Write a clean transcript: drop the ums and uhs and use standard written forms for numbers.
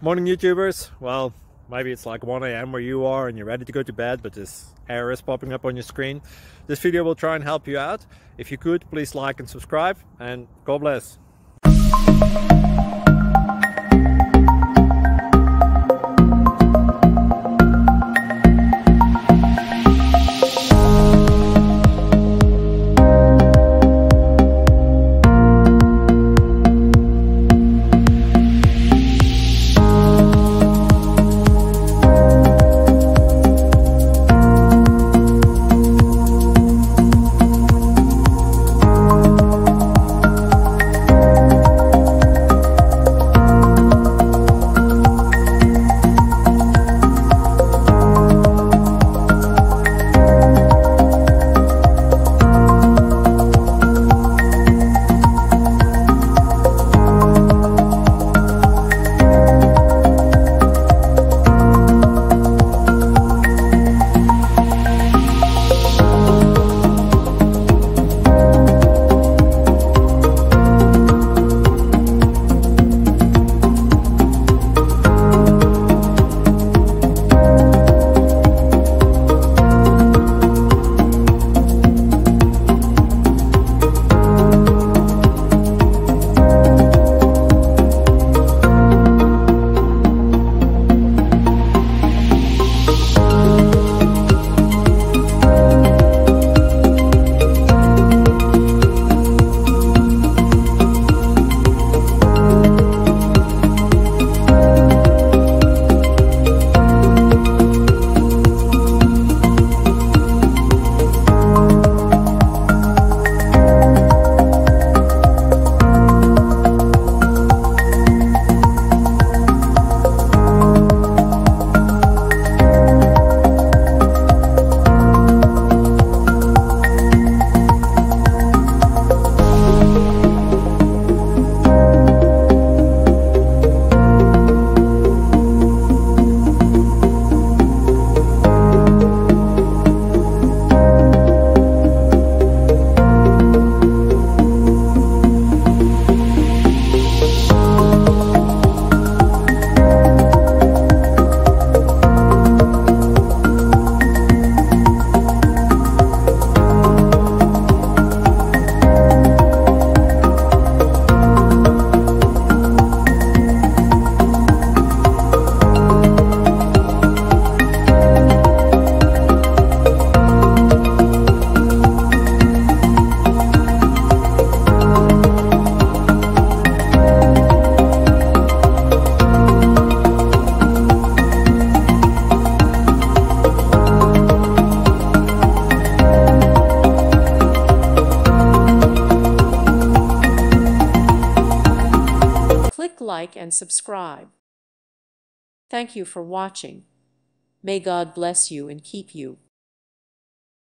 Morning YouTubers. Well, maybe it's like 1 a.m. where you are and you're ready to go to bed, but this error is popping up on your screen. This video will try and help you out. If you could, please like and subscribe, and God bless. Click like and subscribe. Thank you for watching. May God bless you and keep you.